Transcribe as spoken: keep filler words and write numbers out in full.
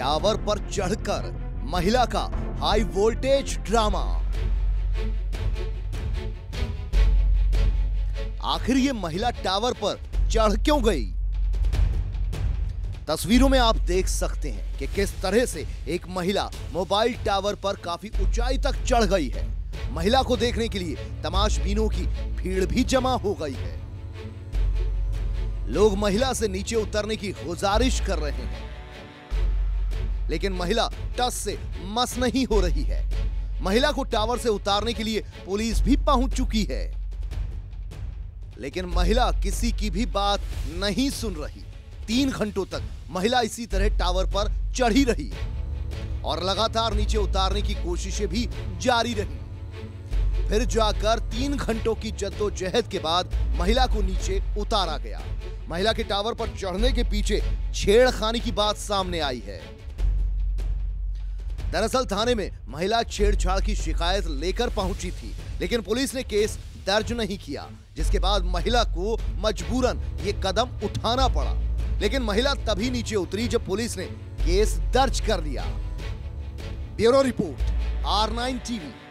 Tower पर चढ़कर महिला का हाई वोल्टेज ड्रामा। आखिर ये महिला टावर पर चढ़ क्यों गई? तस्वीरों में आप देख सकते हैं कि किस तरह से एक महिला मोबाइल टावर पर काफी ऊंचाई तक चढ़ गई है। महिला को देखने के लिए तमाशबीनों की भीड़ भी जमा हो गई है। लोग महिला से नीचे उतरने की गुजारिश कर रहे हैं, लेकिन महिला टस से मस नहीं हो रही है। महिला को टावर से उतारने के लिए पुलिस भी पहुंच चुकी है, लेकिन महिला किसी की भी बात नहीं सुन रही। तीन घंटों तक महिला इसी तरह टावर पर चढ़ी रही और लगातार नीचे उतारने की कोशिशें भी जारी रही। फिर जाकर तीन घंटों की जद्दोजहद के बाद महिला को नीचे उतारा गया। महिला के टावर पर चढ़ने के पीछे छेड़खानी की बात सामने आई है। दरअसल थाने में महिला छेड़छाड़ की शिकायत लेकर पहुंची थी, लेकिन पुलिस ने केस दर्ज नहीं किया, जिसके बाद महिला को मजबूरन ये कदम उठाना पड़ा। लेकिन महिला तभी नीचे उतरी जब पुलिस ने केस दर्ज कर लिया। Bureau report, R nine TV.